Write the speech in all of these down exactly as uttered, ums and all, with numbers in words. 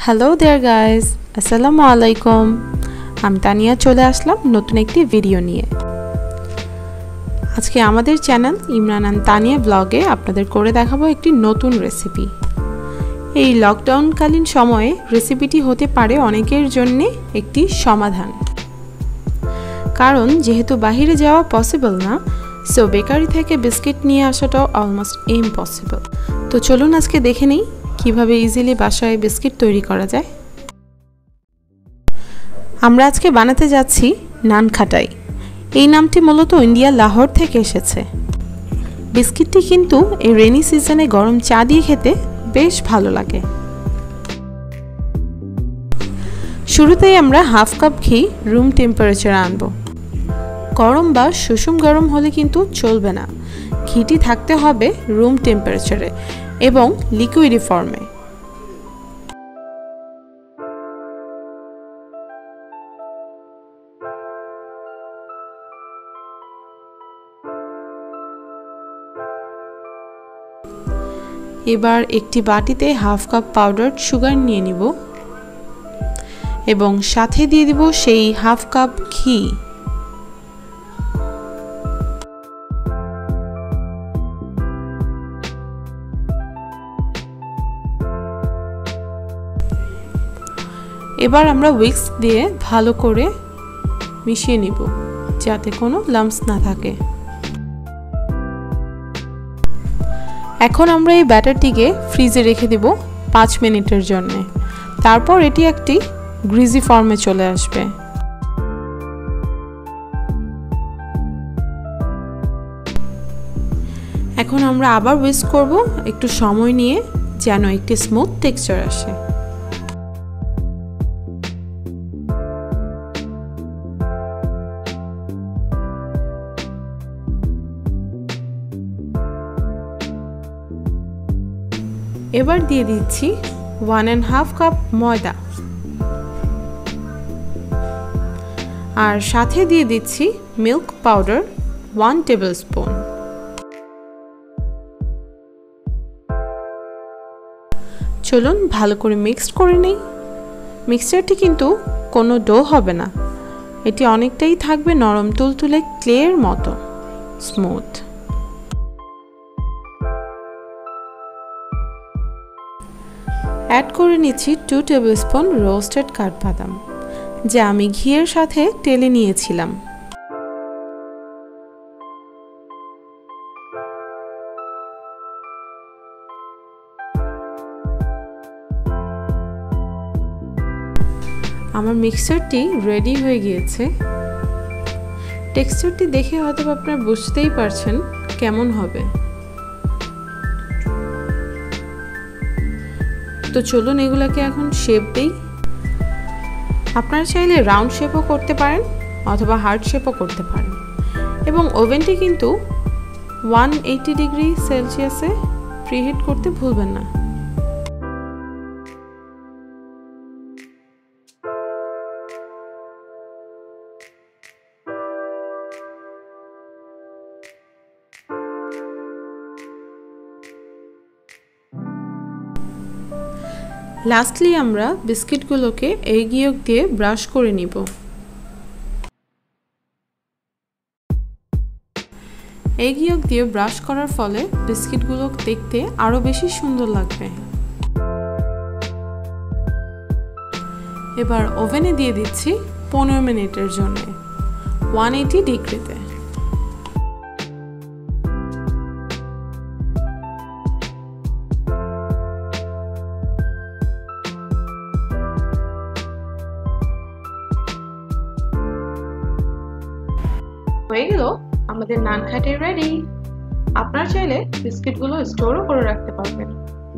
Hello দেয়ার guys, আসসালামু আলাইকুম। আমি তানিয়া চলে আসলাম নতুন একটি ভিডিও নিয়ে। আজকে আমাদের চ্যানেল ইমরান অ্যান্ড তানিয়া ব্লগে আপনাদের করে দেখাবো একটি নতুন রেসিপি। এই লকডাউনকালীন সময়ে রেসিপিটি হতে পারে অনেকের জন্য একটি সমাধান, কারণ যেহেতু বাহিরে যাওয়া পসিবল না, সো বেকারি থেকে বিস্কিট নিয়ে আসাটাও অলমোস্ট ইম্পসিবল। তো চলুন আজকে দেখে নিই কিভাবে ইজিলি বাসায় বিস্কিট তৈরি করা যায়। আমরা আজকে বানাতে যাচ্ছি নান খাটাই। এই নামটি মূলত ইন্ডিয়া লাহোর থেকে এসেছে। বিস্কিটটি কিন্তু এই রেনি সিজনে গরম চা দিয়ে খেতে বেশ ভালো লাগে। শুরুতেই আমরা হাফ কাপ ঘি রুম টেম্পারেচারে আনব। গরম বা সুষুম গরম হলে কিন্তু চলবে না, ঘিটি থাকতে হবে রুম টেম্পারেচারে এবং লিকুইড ফর্মে। এবার একটি বাটিতে হাফ কাপ পাউডার সুগার নিয়ে নিব এবং সাথে দিয়ে দিব সেই হাফ কাপ ঘি। এবার আমরা উইস্ক দিয়ে ভালো করে মিশিয়ে নিব যাতে কোনো লাম্পস না থাকে। এখন আমরা এই ব্যাটারটিকে ফ্রিজে রেখে দেব পাঁচ মিনিটের জন্য। তারপর এটি একটি গ্রিজি ফর্মে চলে আসবে। এখন আমরা আবার উইস্ক করব একটু সময় নিয়ে, যেন একটি স্মুথ টেক্সচার আসে। এবার দিয়ে দিচ্ছি ওয়ান অ্যান্ড হাফ কাপ ময়দা আর সাথে দিয়ে দিচ্ছি milk powder one tablespoon. চলুন ভালো করে মিক্সড করে নেই। মিক্সচারটি কিন্তু কোনো ডো হবে না, এটি অনেকটাই থাকবে নরম তুলতুলে ক্লের মতো স্মুথ। অ্যাড করে নিচ্ছি টু টেবিল স্পুন রোস্টেড কাঠবাদাম, যা আমি ঘিয়ের সাথে টেলে নিয়েছিলাম। আমার মিক্সচারটি রেডি হয়ে গিয়েছে। টেক্সচারটি দেখে হয়তো আপনারা বুঝতেই পারছেন কেমন হবে। তো চলুন এগুলোকে এখন শেপ দেই। আপনারা চাইলে রাউন্ড শেপও করতে পারেন অথবা হার্ট শেপও করতে পারেন, এবং ওভেনটি কিন্তু ওয়ান এইটি ডিগ্রি সেলসিয়াসে প্রিহিট করতে ভুলবেন না। লাস্টলি আমরা বিস্কিটগুলোকে এগ ইয়ক দিয়ে ব্রাশ করে নিব। এগ ইয়ক দিয়ে ব্রাশ করার ফলে বিস্কিটগুলো দেখতে আরো বেশি সুন্দর লাগবে। এবার ওভেনে দিয়ে দিচ্ছি পনেরো মিনিটের জন্য ওয়ান এইটি ডিগ্রিতে। হয়ে গেল আমাদের নান খাটাই রেডি। আপনারা চাইলে বিস্কিটগুলো স্টোরও করে রাখতে পারবেন।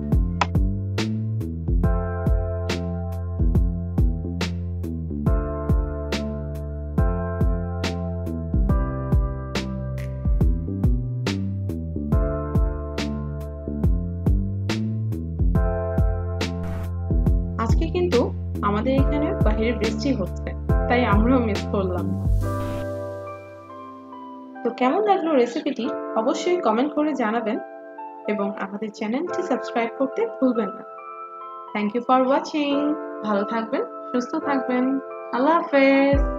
আজকে কিন্তু আমাদের এখানে বাইরে বৃষ্টি হচ্ছে, তাই আমরাও মিস করলাম। তো কেমন লাগলো রেসিপিটি অবশ্যই কমেন্ট করে জানাবেন এবং আমাদের চ্যানেলটি সাবস্ক্রাইব করতে ভুলবেন না। Thank you for watching. ভালো থাকবেন, সুস্থ থাকবেন। আল্লাহ হাফেজ।